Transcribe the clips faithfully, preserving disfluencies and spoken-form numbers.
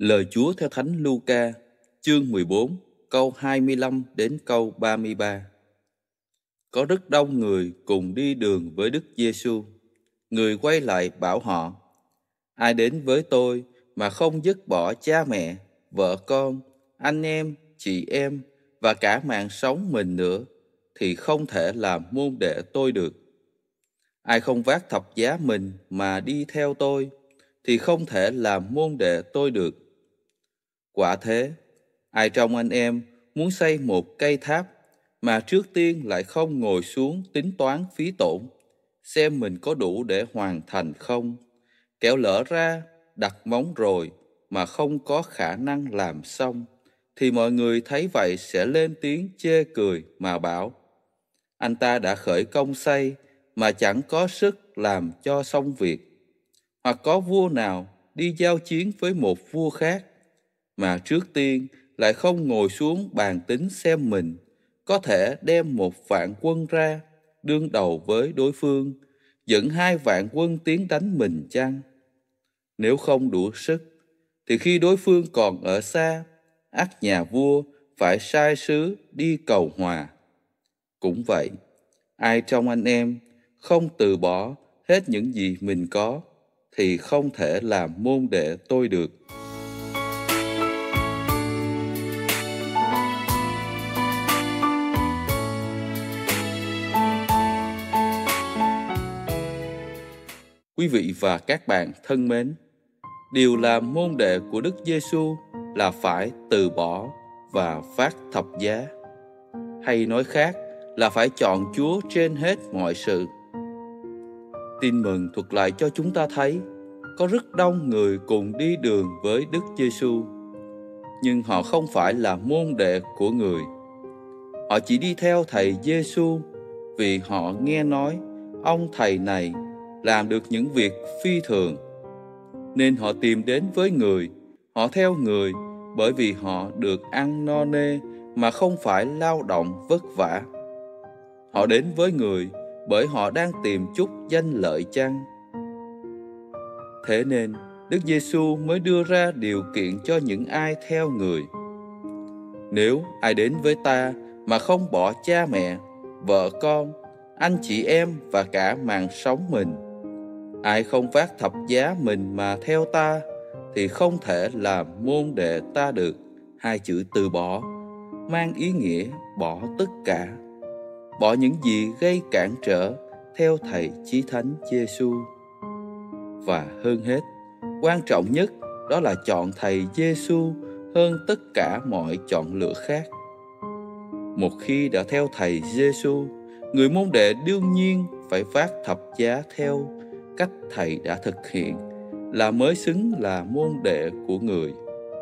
Lời Chúa theo Thánh Luca, chương mười bốn, câu hai mươi lăm đến câu ba mươi ba. Có rất đông người cùng đi đường với Đức Giêsu. Người quay lại bảo họ: Ai đến với tôi mà không dứt bỏ cha mẹ, vợ con, anh em, chị em và cả mạng sống mình nữa, thì không thể làm môn đệ tôi được. Ai không vác thập giá mình mà đi theo tôi, thì không thể làm môn đệ tôi được. Quả thế, ai trong anh em muốn xây một cây tháp mà trước tiên lại không ngồi xuống tính toán phí tổn, xem mình có đủ để hoàn thành không, kẻo lỡ ra đặt móng rồi mà không có khả năng làm xong, thì mọi người thấy vậy sẽ lên tiếng chê cười mà bảo: Anh ta đã khởi công xây mà chẳng có sức làm cho xong việc. Hoặc có vua nào đi giao chiến với một vua khác mà trước tiên lại không ngồi xuống bàn tính xem mình có thể đem một vạn quân ra đương đầu với đối phương, dẫn hai vạn quân tiến đánh mình chăng? Nếu không đủ sức, thì khi đối phương còn ở xa, ắt nhà vua phải sai sứ đi cầu hòa. Cũng vậy, ai trong anh em không từ bỏ hết những gì mình có, thì không thể làm môn đệ tôi được. Quý vị và các bạn thân mến, điều làm môn đệ của Đức Giêsu là phải từ bỏ và vác thập giá, hay nói khác là phải chọn Chúa trên hết mọi sự. Tin mừng thuật lại cho chúng ta thấy có rất đông người cùng đi đường với Đức Giêsu, nhưng họ không phải là môn đệ của người. Họ chỉ đi theo thầy Giêsu vì họ nghe nói ông thầy này làm được những việc phi thường, nên họ tìm đến với người. Họ theo người bởi vì họ được ăn no nê mà không phải lao động vất vả. Họ đến với người bởi họ đang tìm chút danh lợi chăng? Thế nên Đức Giêsu mới đưa ra điều kiện cho những ai theo người. Nếu ai đến với ta mà không bỏ cha mẹ, vợ con, anh chị em và cả mạng sống mình, ai không vác thập giá mình mà theo ta, thì không thể làm môn đệ ta được. Hai chữ từ bỏ mang ý nghĩa bỏ tất cả, bỏ những gì gây cản trở theo thầy Chí Thánh Giêsu. Và hơn hết, quan trọng nhất đó là chọn thầy Giêsu hơn tất cả mọi chọn lựa khác. Một khi đã theo thầy Giêsu, người môn đệ đương nhiên phải vác thập giá theo cách thầy đã thực hiện, là mới xứng là môn đệ của người.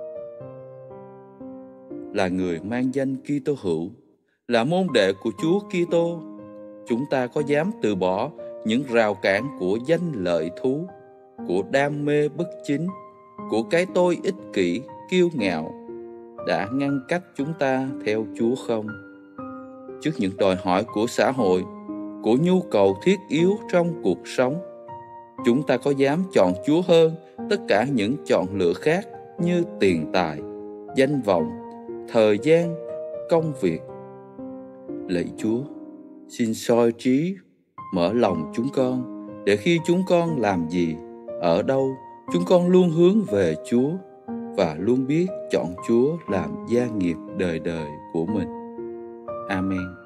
Là người mang danh Kitô hữu, là môn đệ của Chúa Kitô, chúng ta có dám từ bỏ những rào cản của danh lợi thú, của đam mê bất chính, của cái tôi ích kỷ, kiêu ngạo đã ngăn cách chúng ta theo Chúa không? Trước những đòi hỏi của xã hội, của nhu cầu thiết yếu trong cuộc sống, chúng ta có dám chọn Chúa hơn tất cả những chọn lựa khác như tiền tài, danh vọng, thời gian, công việc? Lạy Chúa, xin soi trí, mở lòng chúng con, để khi chúng con làm gì, ở đâu, chúng con luôn hướng về Chúa và luôn biết chọn Chúa làm gia nghiệp đời đời của mình. Amen.